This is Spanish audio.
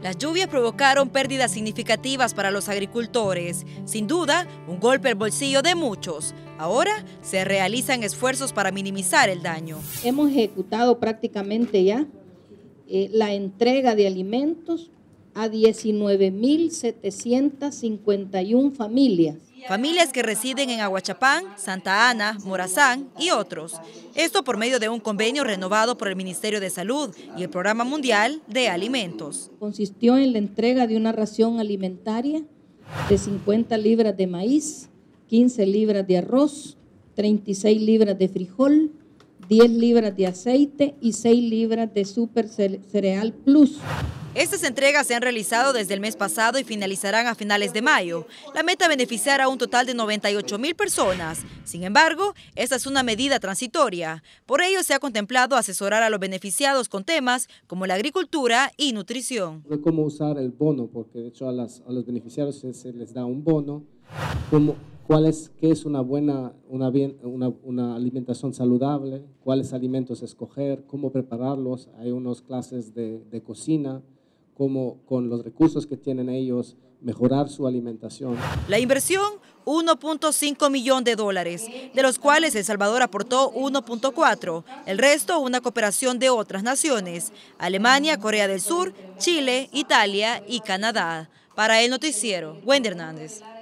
Las lluvias provocaron pérdidas significativas para los agricultores. Sin duda, un golpe al bolsillo de muchos. Ahora se realizan esfuerzos para minimizar el daño. Hemos ejecutado prácticamente ya la entrega de alimentos a 19.751 familias. Familias que residen en Aguachapán, Santa Ana, Morazán y otros. Esto por medio de un convenio renovado por el Ministerio de Salud y el Programa Mundial de Alimentos. Consistió en la entrega de una ración alimentaria de 50 libras de maíz, 15 libras de arroz, 36 libras de frijol, 10 libras de aceite y 6 libras de Super Cereal Plus. Estas entregas se han realizado desde el mes pasado y finalizarán a finales de mayo. La meta beneficiará a un total de 98.000 personas. Sin embargo, esta es una medida transitoria. Por ello, se ha contemplado asesorar a los beneficiados con temas como la agricultura y nutrición. Cómo usar el bono, porque de hecho a los beneficiarios se les da un bono. ¿Qué es una alimentación saludable? ¿Cuáles alimentos escoger? ¿Cómo prepararlos? Hay unas clases de cocina. Cómo con los recursos que tienen ellos mejorar su alimentación. La inversión, $1.5 millones, de los cuales El Salvador aportó 1.4, el resto una cooperación de otras naciones, Alemania, Corea del Sur, Chile, Italia y Canadá. Para El Noticiero, Wendy Hernández.